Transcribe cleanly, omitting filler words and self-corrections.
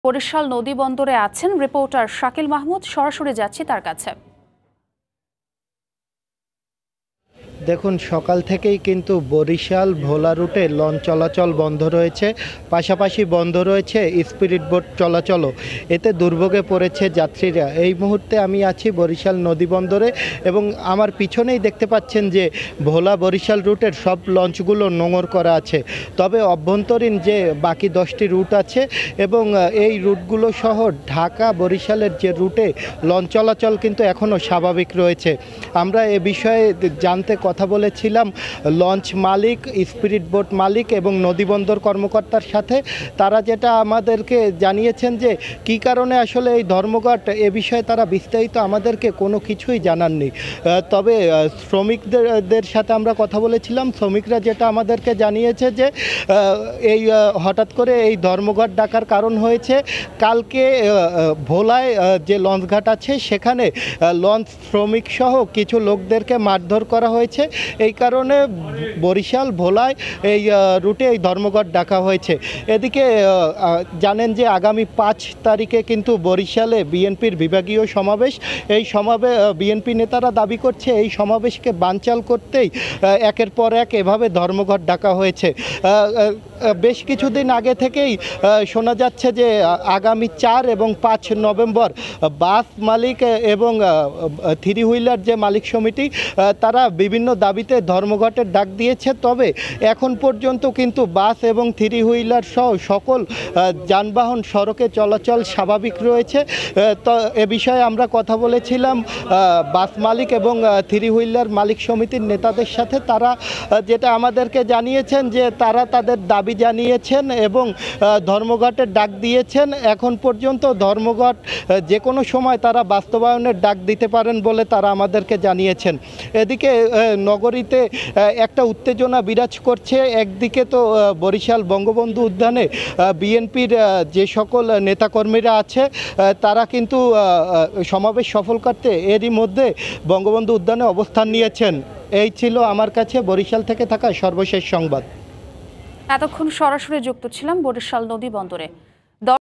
বরিশাল নদী বন্দরে আছেন রিপোর্টার শাকিল মাহমুদ। সরাসরি যাচ্ছি তার কাছে। দেখুন, সকাল থেকেই কিন্তু বরিশাল ভোলা রুটে লঞ্চ চলাচল বন্ধ রয়েছে, পাশাপাশি বন্ধ রয়েছে স্পিরিট বোট চলাচলও। এতে দুর্ভোগে পড়েছে যাত্রীরা। এই মুহূর্তে আমি আছি বরিশাল নদী বন্দরে এবং আমার পিছনেই দেখতে পাচ্ছেন যে ভোলা বরিশাল রুটের সব লঞ্চগুলো নোঙর করা আছে। তবে অভ্যন্তরীণ যে বাকি 10টি রুট আছে এবং এই রুটগুলো সহ ঢাকা বরিশালের যে রুটে লঞ্চ চলাচল কিন্তু এখনও স্বাভাবিক রয়েছে। আমরা এ বিষয়ে জানতে কথা বলেছিলাম লঞ্চ মালিক, স্পিরিট বোট মালিক এবং নদীবন্দর কর্মকর্তার সাথে। তারা যেটা আমাদেরকে জানিয়েছেন যে কী কারণে আসলে এই ধর্মঘট, এ বিষয়ে তারা বিস্তারিত আমাদেরকে কোনো কিছুই জানাননি। তবে শ্রমিকদের সাথে আমরা কথা বলেছিলাম। শ্রমিকরা যেটা আমাদেরকে জানিয়েছে যে এই হঠাৎ করে এই ধর্মঘট ডাকার কারণ হয়েছে কালকে ভোলায় যে লঞ্চঘাট আছে সেখানে লঞ্চ শ্রমিক সহ কিছু লোকদেরকে মারধর করা হয়েছে। এই কারণে বরিশাল ভোলায় এই রুটে এই ধর্মঘট ডাকা হয়েছে। এদিকে জানেন যে আগামী 5 তারিখে কিন্তু বরিশালে বিএনপির বিভাগীয় সমাবেশ। এই সমাবেশ বিএনপি নেতারা দাবি করছে এই সমাবেশকে বানচাল করতেই একের পর এক এভাবে ধর্মঘট ডাকা হয়েছে। বেশ কিছুদিন আগে থেকেই শোনা যাচ্ছে যে আগামী 4 এবং 5 নভেম্বর বাস মালিক এবং 3 হুইলার যে মালিক সমিতি তারা বিভিন্ন দাবিতে ধর্মঘটের ডাক দিয়েছে। তবে এখন পর্যন্ত কিন্তু বাস এবং 3 হুইলার সহ সকল যানবাহন সড়কে চলাচল স্বাভাবিক রয়েছে। তো এ বিষয়ে আমরা কথা বলেছিলাম বাস মালিক এবং 3 হুইলার মালিক সমিতির নেতাদের সাথে। তারা যেটা আমাদেরকে জানিয়েছেন যে তারা তাদের দাবি জানিয়েছেন এবং ধর্মঘটের ডাক দিয়েছেন। এখন পর্যন্ত ধর্মঘট যে কোনো সময় তারা বাস্তবায়নের ডাক দিতে পারেন বলে তারা আমাদেরকে জানিয়েছেন। এদিকে নগরীতে একটা উত্তেজনা বিরাজ করছে। একদিকে তো বরিশাল বঙ্গবন্ধু উদ্যানে বিএনপির যে সকল নেতাকর্মীরা আছে তারা কিন্তু সমাবেশ সফল করতে এরই মধ্যে বঙ্গবন্ধু উদ্যানে অবস্থান নিয়েছেন। এই ছিল আমার কাছে বরিশাল থেকে থাকা সর্বশেষ সংবাদ। এতক্ষণ সরাসরি যুক্ত ছিলাম বরিশাল নদী বন্দরে।